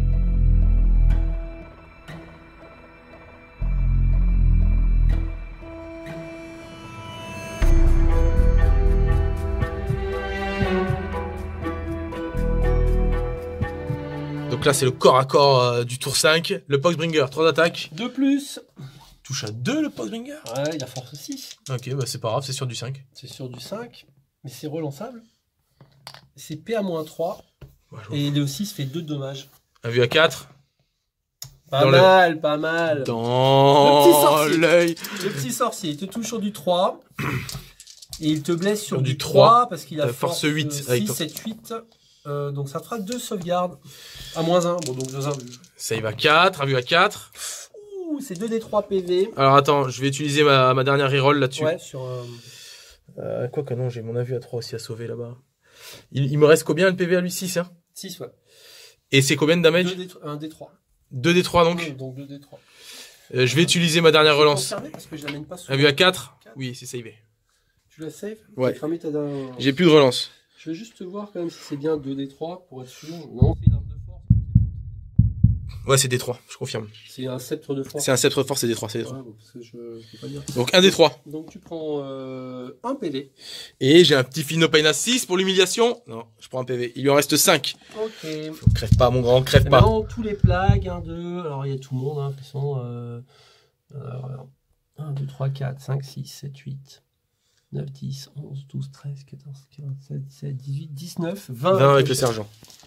Donc là, c'est le corps à corps du tour 5. Le Poxbringer, 3 d'attaque. 2 plus. Touche à 2 le Poxbringer. Ouais, il a force 6. Ok, bah c'est pas grave, c'est sur du 5. C'est sur du 5, mais c'est relançable. C'est PA-3. Ouais, Et le 6 fait 2 dommages. Un vu à 4. Pas mal, pas mal. Dans l'œil. Le petit sorcier, il te touche sur du 3. Et il te blesse sur Sur du du 3 parce qu'il a force force 8 6, avec ton- 7, 8. Donc ça fera 2 sauvegardes. À moins 1. Bon, donc 2 1. Save à 4, un vu à 4. Ouh, c'est 2d3 PV. Alors attends, je vais utiliser ma dernière reroll là-dessus. Ouais, sur... Quoi que non, j'ai mon avis à 3 aussi à sauver là-bas. Il me reste combien le PV à lui? 6 hein? 6, ouais. Et c'est combien de damage? 1d3. 2d3 donc. Donc 2d3. Je vais utiliser ma dernière relance. Parce que je l'amène pas Un vu à 4? Oui, c'est savé. Tu la save? Ouais. T'as cramé ta dernière... J'ai plus de relance. Je vais juste voir quand même si c'est bien 2d3 pour être sûr. Non, c'est une arme de force. Ouais, c'est D3, je confirme. C'est un sceptre de force. C'est un sceptre de force, c'est D3, c'est D3. Ouais, bon, parce que je peux pas dire. Donc un D3. Donc tu prends un PV. Et j'ai un petit Philopine à 6 pour l'humiliation. Non, je prends un PV. Il lui en reste 5. Ok. Crève pas, mon grand, crève Et pas. maintenant, tous les plagues, 1, 2, alors il y a tout le monde, hein, qui sont 1, 2, 3, 4, 5, 6, 7, 8, 9, 10, 11, 12, 13, 14, 15, 16, 17, 18, 19, 20. 20 avec le sergent.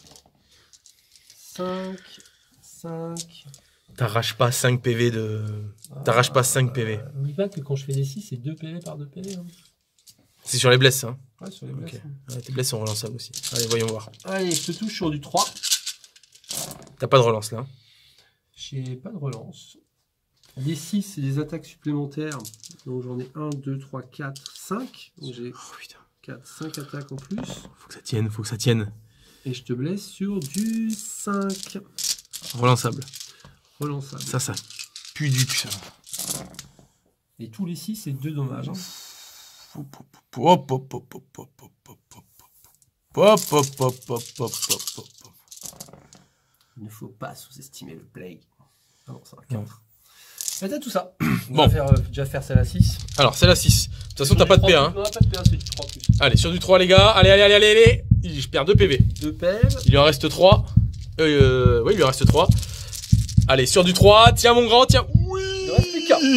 5, 5. T'arraches pas 5 PV de... T'arraches pas 5 PV. N'oublie pas que quand je fais des 6, c'est 2 PV par 2 PV. Hein. C'est sur les blesses, hein. Ouais, sur les blesses. Ok. Ouais, tes blesses sont relançables aussi. Allez, voyons voir. Allez, je te touche sur du 3. T'as pas de relance là. J'ai pas de relance. Les 6, c'est des attaques supplémentaires. Donc j'en ai 1, 2, 3, 4, 5. Donc j'ai Oh putain. 4, 5 attaques en plus. Faut que ça tienne, faut que ça tienne. Et je te blesse sur du 5. Relançable. Relançable. Ça pue du cul, ça. Et tous les 6, c'est 2 dommages. Hein. Hop, hop, hop, hop, hop, hop, hop, hop, hop. Hop, hop, hop, hop, hop, hop, hop. Il ne faut pas sous-estimer le plague. Ah non, c'est un 4. Non. Et t'as tout ça. On Bon. va déjà faire celle à 6. Alors, c'est la 6. De toute façon, t'as pas de PA, hein. Non, pas de PA, c'est du 3 plus. Allez, sur du 3, les gars. Allez, allez, allez, allez, allez. Je perds 2 PV. 2 PV. Il lui en reste 3. Oui, il lui en reste 3. Allez, sur du 3. Tiens, mon grand, tiens. Oui. Il ne reste plus qu'un.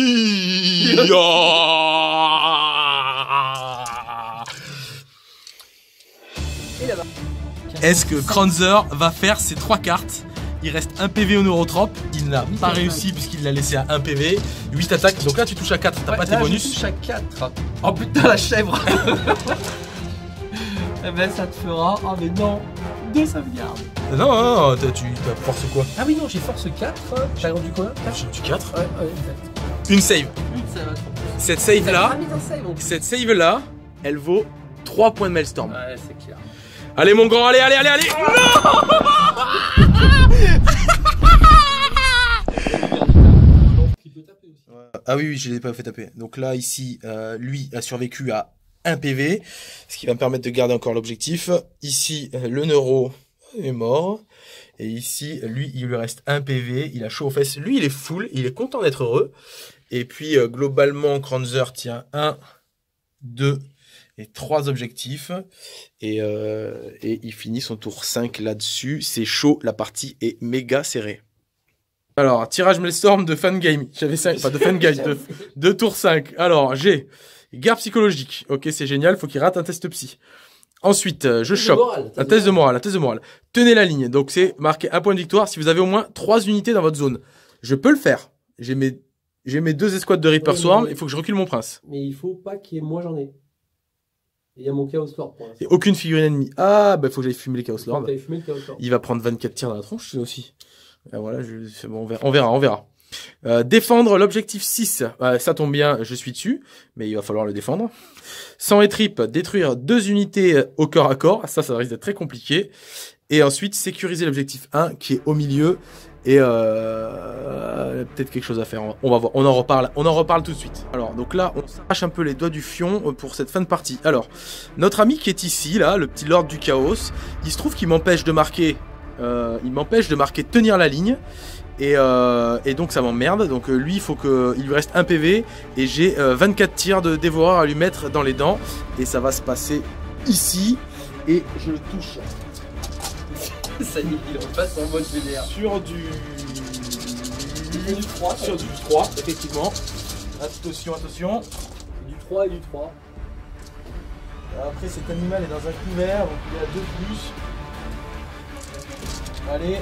Et là-bas. Est-ce que Kranzer va faire ses 3 cartes? Il reste 1 PV au neurotrope. Il n'a pas réussi puisqu'il l'a laissé à 1 PV. 8 attaques. Donc là, tu touches à 4. T'as pas tes bonus. Je touche à 4. Oh putain, la chèvre. Eh ben, ça te fera. Oh, mais non. 2 sauvegardes. Non, tu t'as force quoi? Ah oui, non, j'ai force 4. J'ai rendu combien 4. J'ai du 4. Ouais, exact. Une save. Ça va trop. Cette save là, Save, en plus. cette save là, elle vaut 3 points de Maelstrom. Ouais, c'est clair. Allez mon grand, allez, allez, allez, allez. Ah oui, je l'ai pas fait taper. Donc là, ici, lui a survécu à 1 PV, ce qui va me permettre de garder encore l'objectif. Ici, le neuro est mort. Et ici, lui, il lui reste 1 PV, il a chaud aux fesses. Lui, il est full, il est content d'être heureux. Et puis, globalement, Kranzer tient 1, 2 et 3 objectifs. Et il finit son tour 5 là-dessus. C'est chaud, la partie est méga serrée. Alors, tirage Maelstrom de Fangame. J'avais 5, enfin de Fangame, de tour 5. Alors, j'ai guerre psychologique. Ok, c'est génial, faut qu'il rate un test psy. Ensuite, je chope. Un test de morale, un test de morale. Tenez la ligne. Donc, c'est marqué 1 point de victoire si vous avez au moins 3 unités dans votre zone. Je peux le faire. J'ai mes 2 escouades de Reaper Swarm. Il faut que je recule mon prince. Mais il faut pas qu'il y ait... Moi, j'en ai. Il y a mon Chaos Lord pour l'instant. Et aucune figurine ennemie. Ah, bah, faut que j'aille fumer les Chaos Lords. T'avais fumé le Chaos Lord. Il va prendre 24 tirs dans la tronche, là aussi. Ah, voilà, bon, on verra. Défendre l'objectif 6. Ça tombe bien, je suis dessus, mais il va falloir le défendre. Sang et trip, détruire 2 unités au corps à corps. Ça risque d'être très compliqué. Et ensuite, sécuriser l'objectif 1 qui est au milieu. Et peut-être quelque chose à faire. On va voir. On en reparle tout de suite. Alors, donc là, on s'arrache un peu les doigts du fion pour cette fin de partie. Alors, notre ami qui est ici, là, le petit Lord du Chaos, il se trouve qu'il m'empêche de marquer. Tenir la ligne. Et donc ça m'emmerde. Donc lui, il faut qu'il lui reste un PV. Et j'ai 24 tirs de dévoreur à lui mettre dans les dents. Et ça va se passer ici. Et je le touche. Ça y est, il repasse en mode VDR. Sur du 3. Sur du 3, effectivement. Attention, attention. Du 3 et du 3. Après, cet animal est dans un couvert. Donc il est à 2 plus. Allez.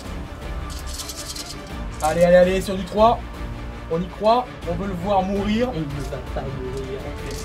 Allez, sur du 3. On y croit. On veut le voir mourir. Il ne va pas mourir.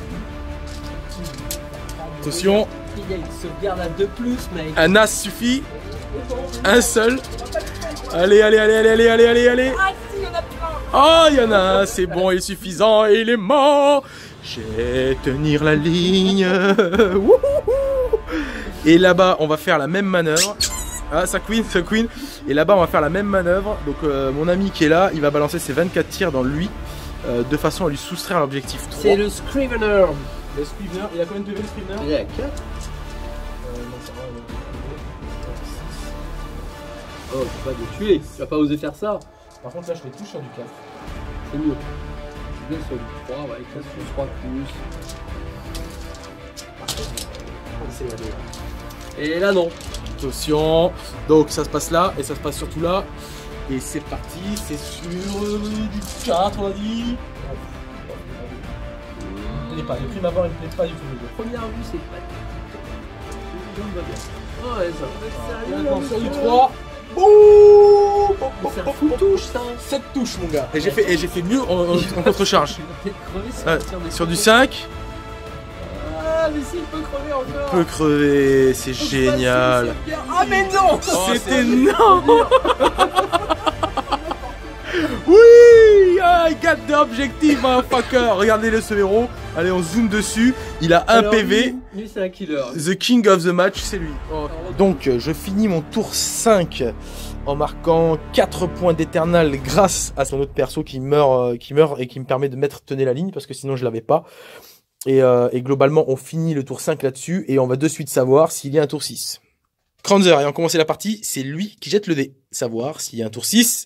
Attention. Il se garde à 2 plus, mec. Un as suffit. Un seul. Allez. Ah si, il y en a plein. Oh, il y en a un. C'est bon et suffisant. Et il est mort. Je vais tenir la ligne. Wouhou. Et là-bas, on va faire la même manœuvre. Ah, ça queen. Et là-bas, on va faire la même manœuvre. Donc, mon ami qui est là, il va balancer ses 24 tirs dans lui. De façon à lui soustraire l'objectif 3. C'est le Scrivener. Le Scrivener, il a combien de PV le Scrivener? Il est à 4. Oh, tu vas pas le tuer. Tu vas pas oser faire ça. Par contre, là, je les touche sur du 4. C'est mieux. Bien sur du 3, ouais, 4 sur 3 plus. Et là, non. Attention. Donc, ça se passe là et ça se passe surtout là. Et c'est parti. C'est sur du 4, on a dit. Il plaît pas. Le prime abord, il me plaît pas du tout. Première vue, c'est pas. Oh, ouais, ça. Maintenant, sur du 3. Boum. C'est un full touche, ça. 7 touches, mon gars. Et j'ai fait mieux en contre-charge. Sur du 5. Ah, mais s'il peut crever encore. Il peut crever, c'est génial. Ah mais non. C'était non. Oui, I got the objective, motherfucker. Regardez-le, ce héros. Allez, on zoome dessus. Il a un PV. Lui c'est un killer. The king of the match, c'est lui. Donc, je finis mon tour 5 en marquant 4 points d'éternel grâce à son autre perso qui meurt et qui me permet de mettre tenez la ligne parce que sinon je l'avais pas. Et globalement, on finit le tour 5 là-dessus et on va de suite savoir s'il y a un tour 6. Kranzer, ayant commencé la partie, c'est lui qui jette le dé. Savoir s'il y a un tour 6.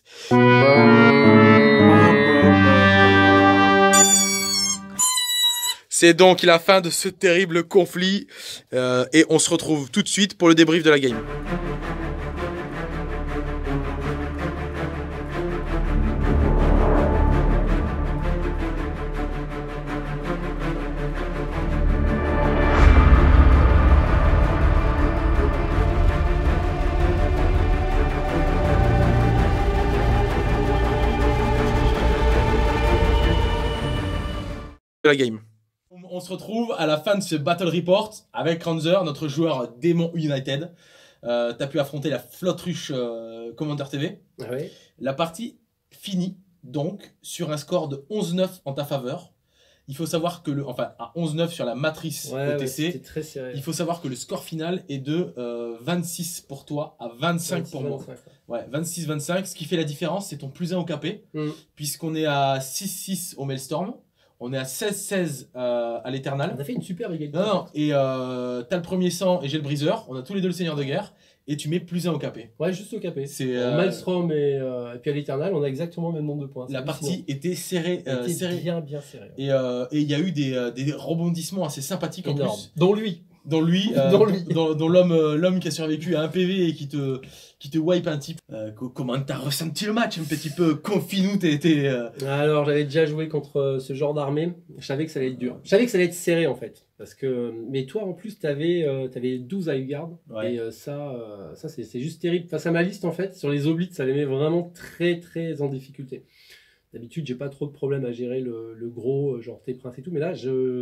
C'est donc la fin de ce terrible conflit. Et on se retrouve tout de suite pour le débrief de la game. La game. On se retrouve à la fin de ce Battle Report avec Kranzer, notre joueur démon United. T'as pu affronter la flotte ruche Commander TV. Ah oui. La partie finit donc sur un score de 11-9 en ta faveur. Il faut savoir que à 11-9 sur la matrice OTC, c'était très serré. il faut savoir que le score final est de 26 pour toi à 25 pour moi. 25. Ouais, 26-25. Ce qui fait la différence, c'est ton plus 1 au KP, puisqu'on est à 6-6 au Maelstrom. On est à 16-16 à l'Eternal. On a fait une super égalité. Non, et t'as le premier sang et j'ai le briseur. On a tous les deux le seigneur de guerre. Et tu mets plus 1 au KP. Ouais, juste au KP. C'est Maelstrom et puis à l'Eternal, on a exactement le même nombre de points. La partie était serrée. Bien serrée. Et il y a eu des rebondissements assez sympathiques en plus. Dont lui. Dans lui, dans l'homme qui a survécu à un PV et qui te wipe un type. Comment t'as ressenti le match un petit peu? Confie-nous, Alors j'avais déjà joué contre ce genre d'armée. Je savais que ça allait être dur. Je savais que ça allait être serré en fait. Parce que, mais toi en plus t'avais 12 Highguard. Ouais. Et ça c'est juste terrible. Face à ma liste en fait, sur les oblites, ça les met vraiment très très en difficulté. D'habitude, j'ai pas trop de problème à gérer le gros, genre T-Prince et tout, mais là,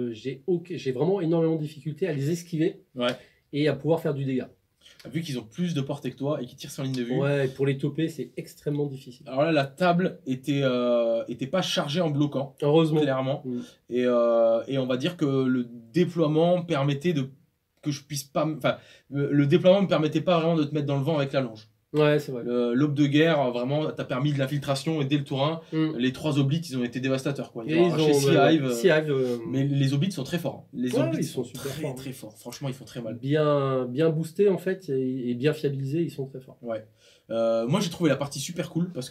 j'ai vraiment énormément de difficultés à les esquiver et à pouvoir faire du dégât. Vu qu'ils ont plus de portée que toi et qu'ils tirent sur ligne de vue. Ouais, pour les toper, c'est extrêmement difficile. Alors là, la table était pas chargée en bloquant. Heureusement. Clairement. Et on va dire que le déploiement permettait que je puisse pas. Enfin, le déploiement me permettait pas vraiment de te mettre dans le vent avec la longe. Ouais, c'est vrai. L'aube de guerre, vraiment, t'as permis de l'infiltration et dès le tour 1, les 3 oblites, ils ont été dévastateurs. Quoi. Et ils ont Sea Hive, mais mais les oblites sont très forts. Les oblites ils sont super très, forts. très forts. Franchement, ils font très mal. Bien boostés en fait et bien fiabilisés, ils sont très forts. Ouais. Moi, j'ai trouvé la partie super cool parce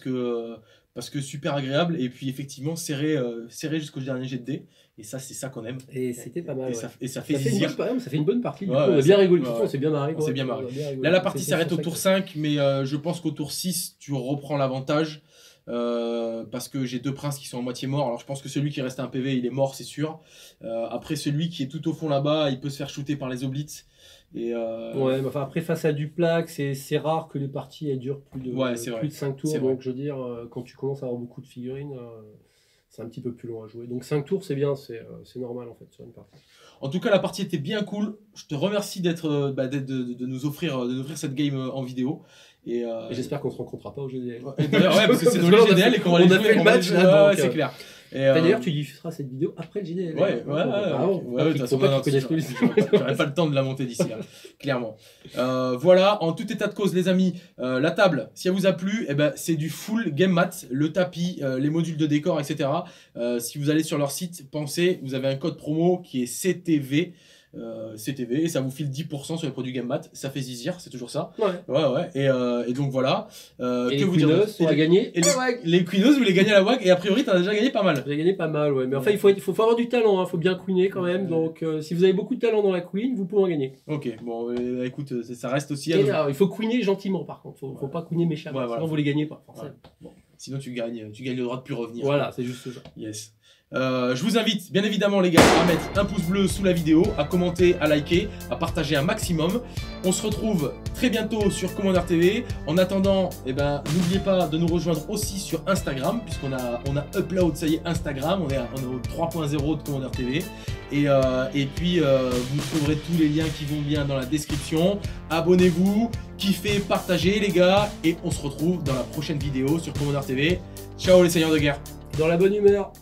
que super agréable et puis effectivement serré jusqu'au dernier jet de dés. Et ça, c'est ça qu'on aime. Et c'était pas mal. Et ça fait zizir. Ça fait une bonne partie. Du Ouais, coup, on a bien rigolé. On s'est bien marré. On s'est bien marré. Là, la partie s'arrête au tour 5, mais je pense qu'au tour 6, tu reprends l'avantage. Parce que j'ai 2 princes qui sont à moitié morts. Alors je pense que celui qui reste à un PV, il est mort, c'est sûr. Après, celui qui est tout au fond là-bas, il peut se faire shooter par les oblites. Et ouais, mais enfin, après, face à Duplac, c'est rare que les parties elles durent plus de 5 tours. Donc, je veux dire, quand tu commences à avoir beaucoup de figurines, c'est un petit peu plus long à jouer. Donc 5 tours, c'est bien, c'est normal en fait sur une partie. En tout cas, la partie était bien cool. Je te remercie de nous offrir cette game en vidéo. Et j'espère qu'on se rencontrera pas au GDL. D'ailleurs, ouais, parce que c'est dans le GDL et qu'on va les jouer. On a fait le match là, ouais, c'est clair. D'ailleurs, tu diffuseras cette vidéo après le GDL. Ouais, de toute façon, j'aurais pas le temps de la monter d'ici là, clairement. Voilà, en tout état de cause, les amis, la table, si elle vous a plu, eh ben, c'est du full game mat, le tapis, les modules de décor, etc. Si vous allez sur leur site, pensez, vous avez un code promo qui est CTV. CTV et ça vous file 10% sur les produits Game Mat, ça fait zizir, c'est toujours ça. Ouais. Et donc voilà. Et que vous dire, on a gagné. Les Queenos, vous les gagnez à la WAG et a priori t'en as déjà gagné pas mal. J'ai gagné pas mal, ouais. Mais enfin, il faut avoir du talent, hein. Faut bien queener quand même. Donc si vous avez beaucoup de talent dans la queen, vous pouvez en gagner. Ok, bon, écoute, ça reste aussi. Alors, il faut queener gentiment par contre. Faut pas queener méchamment, sinon vous les gagnez pas. Forcément. Bon. Sinon tu gagnes le droit de plus revenir. Voilà, c'est juste ça. Yes. Je vous invite bien évidemment les gars à mettre un pouce bleu sous la vidéo, à commenter, à liker, à partager un maximum. On se retrouve très bientôt sur Commander TV. En attendant, n'oubliez pas de nous rejoindre aussi sur Instagram, puisqu'on a upload, ça y est, Instagram, on est au 3.0 de Commander TV. Et puis vous trouverez tous les liens qui vont bien dans la description. Abonnez-vous, kiffez, partagez les gars, et on se retrouve dans la prochaine vidéo sur Commander TV. Ciao les seigneurs de guerre. Dans la bonne humeur.